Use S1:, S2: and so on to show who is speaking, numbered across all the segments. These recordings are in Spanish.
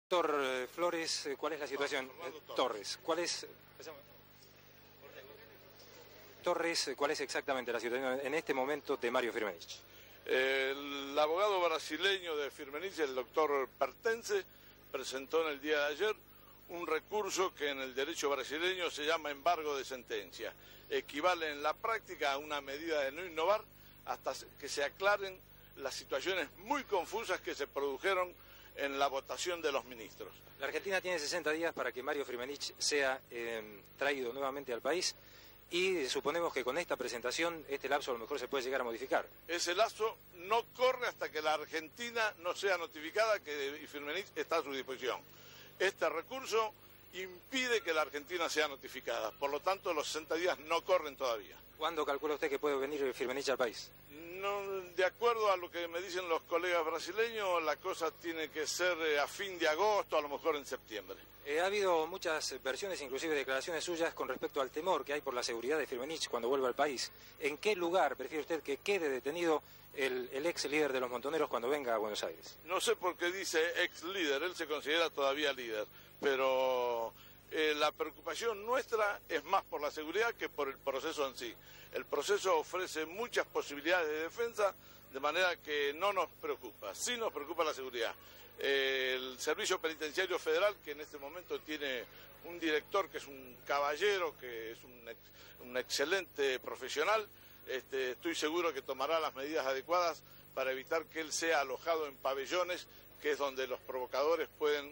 S1: Doctor Flores, ¿cuál es la situación? Torres, ¿cuál es exactamente la situación en este momento de Mário Firmenich?
S2: El abogado brasileño de Firmenich, el doctor Pertense, presentó en el día de ayer un recurso que en el derecho brasileño se llama embargo de sentencia. Equivale en la práctica a una medida de no innovar hasta que se aclaren las situaciones muy confusas que se produjeron en la votación de los ministros.
S1: La Argentina tiene 60 días para que Mário Firmenich sea traído nuevamente al país y suponemos que con esta presentación este lapso a lo mejor se puede llegar a modificar.
S2: Ese lapso no corre hasta que la Argentina no sea notificada que Firmenich está a su disposición. Este recurso impide que la Argentina sea notificada, por lo tanto los 60 días no corren todavía.
S1: ¿Cuándo calcula usted que puede venir Firmenich al país?
S2: No, de acuerdo a lo que me dicen los colegas brasileños, la cosa tiene que ser a fin de agosto, a lo mejor en septiembre.
S1: Ha habido muchas versiones, inclusive declaraciones suyas, con respecto al temor que hay por la seguridad de Firmenich cuando vuelva al país. ¿En qué lugar prefiere usted que quede detenido el ex líder de los Montoneros cuando venga a Buenos Aires?
S2: No sé por qué dice ex líder, él se considera todavía líder, pero la preocupación nuestra es más por la seguridad que por el proceso en sí. El proceso ofrece muchas posibilidades de defensa, de manera que no nos preocupa. Sí nos preocupa la seguridad. El Servicio Penitenciario Federal, que en este momento tiene un director que es un caballero, que es un excelente profesional, estoy seguro que tomará las medidas adecuadas para evitar que él sea alojado en pabellones, que es donde los provocadores pueden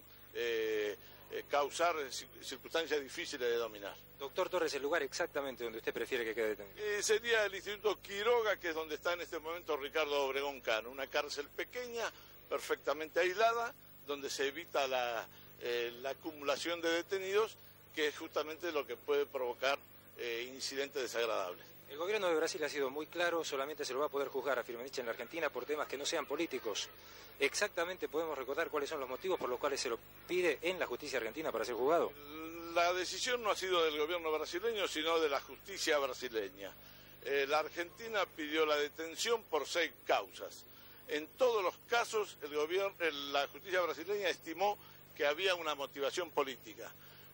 S2: causar circunstancias difíciles de dominar.
S1: Doctor Torres, el lugar exactamente donde usted prefiere que quede detenido.
S2: Sería el Instituto Quiroga, que es donde está en este momento Ricardo Obregón Cano, una cárcel pequeña, perfectamente aislada, donde se evita la acumulación de detenidos, que es justamente lo que puede provocar incidentes desagradables.
S1: El gobierno de Brasil ha sido muy claro, solamente se lo va a poder juzgar a Firmenich en la Argentina por temas que no sean políticos. ¿Exactamente podemos recordar cuáles son los motivos por los cuales se lo pide en la justicia argentina para ser juzgado?
S2: La decisión no ha sido del gobierno brasileño, sino de la justicia brasileña. La Argentina pidió la detención por 6 causas. En todos los casos, la justicia brasileña estimó que había una motivación política.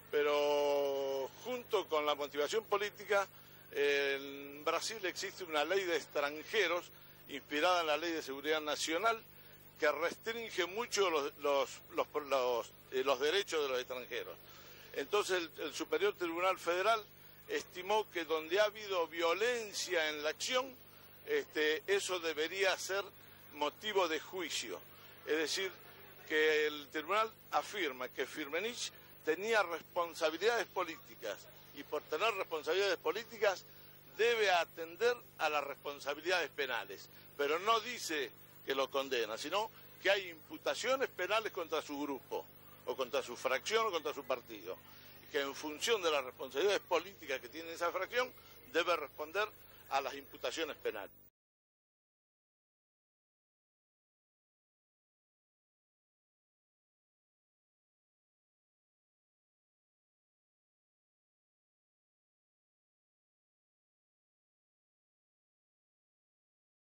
S2: Pero junto con la motivación política, en Brasil existe una ley de extranjeros inspirada en la Ley de Seguridad Nacional que restringe mucho los derechos de los extranjeros. Entonces el Superior Tribunal Federal estimó que donde ha habido violencia en la acción, eso debería ser motivo de juicio. Es decir, que el tribunal afirma que Firmenich tenía responsabilidades políticas y por tener responsabilidades políticas debe atender a las responsabilidades penales, pero no dice que lo condena, sino que hay imputaciones penales contra su grupo, o contra su fracción, o contra su partido, y que en función de las responsabilidades políticas que tiene esa fracción debe responder a las imputaciones penales.